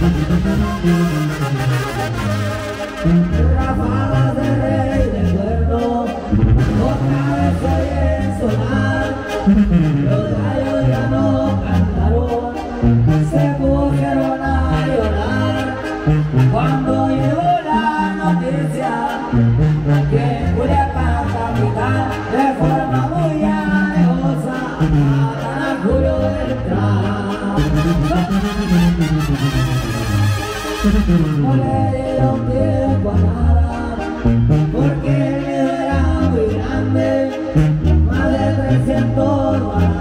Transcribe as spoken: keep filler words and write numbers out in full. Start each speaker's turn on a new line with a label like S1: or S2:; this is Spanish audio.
S1: Ráfagas de rey de cuerno, otra vez se oyen sonar. Los gallos ya no cantaron, se pusieron a llorar cuando llegó la noticia que Culiacán capital de forma muy alevosa matan a Julio Beltrán. No le dieron tiempo a nada porque el miedo era muy grande, más de trescientos balas